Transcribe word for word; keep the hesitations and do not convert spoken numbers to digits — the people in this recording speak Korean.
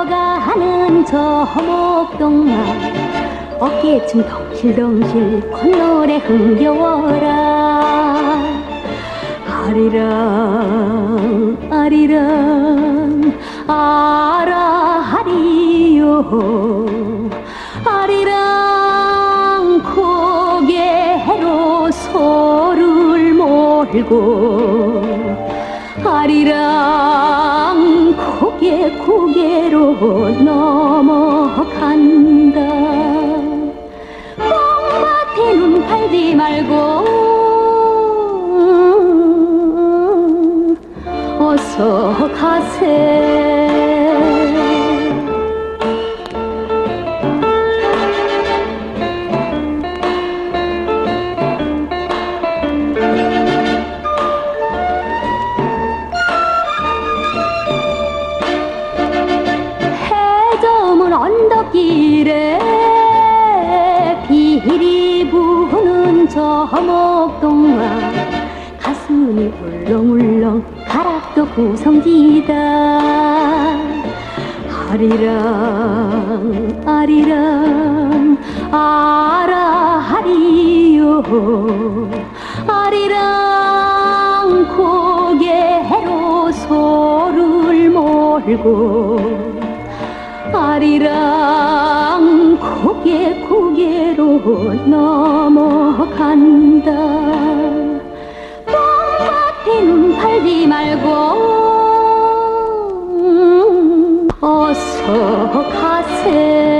흘러가는 저 목동마 어깨춤 덩실덩실 콧노래 흥겨워라. 아리랑 아리랑 아라하리요. 아리랑 고개로 소를 몰고 아리랑 고개 고개로 넘어간다. 뽕밭에 눈 팔지 말고 어서 가세. 해저문 언덕길에 비리 부는 저 목동마 가슴이 울렁울렁 가락도 구성지다. 아리랑 아리랑 아라하리요. 아리랑 고개로 소를 몰고 아리랑 고개 고개로 넘어간다. 뽕밭에 눈 팔지 말고 어서 가세.